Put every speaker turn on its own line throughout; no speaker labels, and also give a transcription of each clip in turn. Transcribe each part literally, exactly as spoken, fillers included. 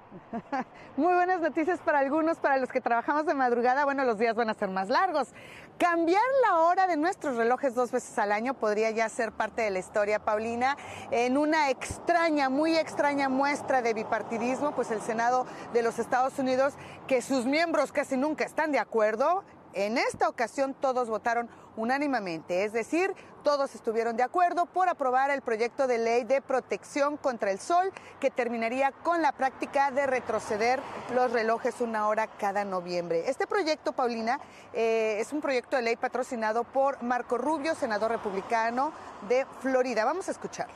Muy buenas noticias para algunos, para los que trabajamos de madrugada, bueno, los días van a ser más largos. Cambiar la hora de nuestros relojes dos veces al año podría ya ser parte de la historia, Paulina. En una extraña, muy extraña muestra de bipartidismo, pues el Senado de los Estados Unidos, que sus miembros casi nunca están de acuerdo, en esta ocasión todos votaron unánimemente, es decir, todos estuvieron de acuerdo por aprobar el proyecto de ley de protección contra el sol que terminaría con la práctica de retroceder los relojes una hora cada noviembre. Este proyecto, Paulina, eh, es un proyecto de ley patrocinado por Marco Rubio, senador republicano de Florida. Vamos a escucharlo.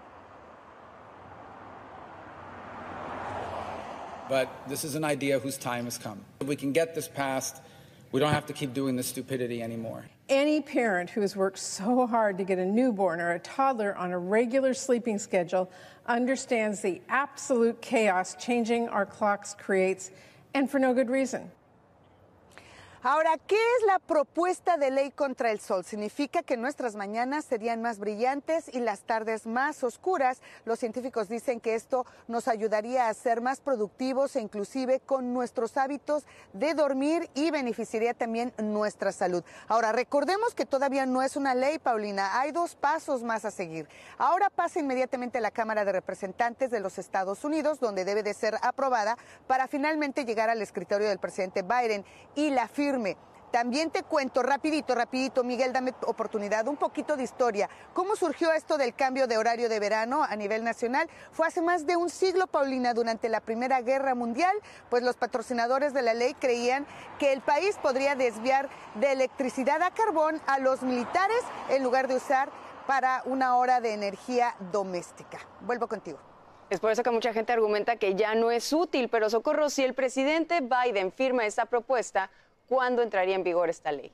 But this is an idea whose time has come. If we can get this passed, we don't have to keep doing this stupidity anymore.
Any parent who has worked so hard to get a newborn or a toddler on a regular sleeping schedule understands the absolute chaos changing our clocks creates, and for no good reason.
Ahora, ¿qué es la propuesta de ley contra el sol? Significa que nuestras mañanas serían más brillantes y las tardes más oscuras. Los científicos dicen que esto nos ayudaría a ser más productivos e inclusive con nuestros hábitos de dormir y beneficiaría también nuestra salud. Ahora, recordemos que todavía no es una ley, Paulina. Hay dos pasos más a seguir. Ahora pasa inmediatamente a la Cámara de Representantes de los Estados Unidos, donde debe de ser aprobada para finalmente llegar al escritorio del presidente Biden y la firma. También te cuento rapidito, rapidito, Miguel, dame oportunidad, un poquito de historia. ¿Cómo surgió esto del cambio de horario de verano a nivel nacional? Fue hace más de un siglo, Paulina, durante la Primera Guerra Mundial, pues los patrocinadores de la ley creían que el país podría desviar de electricidad a carbón a los militares en lugar de usar para una hora de energía doméstica. Vuelvo contigo.
Es por eso que mucha gente argumenta que ya no es útil, pero Socorro, si el presidente Biden firma esta propuesta, ¿cuándo entraría en vigor esta ley?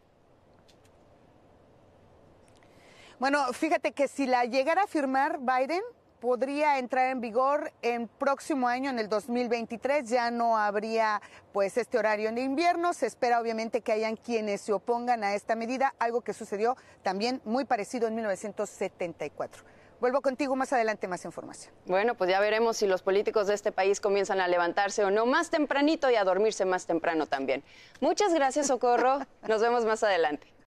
Bueno, fíjate que si la llegara a firmar Biden, podría entrar en vigor en próximo año, en el dos mil veintitrés. Ya no habría pues este horario en invierno. Se espera obviamente que hayan quienes se opongan a esta medida, algo que sucedió también muy parecido en mil novecientos setenta y cuatro. Vuelvo contigo más adelante, más información.
Bueno, pues ya veremos si los políticos de este país comienzan a levantarse o no más tempranito y a dormirse más temprano también. Muchas gracias, Socorro. Nos vemos más adelante.